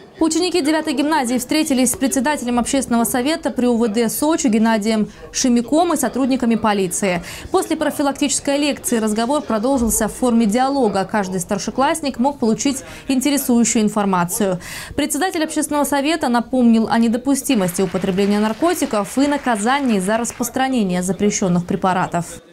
Ученики 9-й гимназии встретились с председателем общественного совета при УВД Сочи Геннадием Шемяком и сотрудниками полиции. После профилактической лекции разговор продолжился в форме диалога. Каждый старшеклассник мог получить интересующую информацию. Председатель общественного совета напомнил о недопустимости употребления наркотиков и наказании за распространение запрещенных препаратов.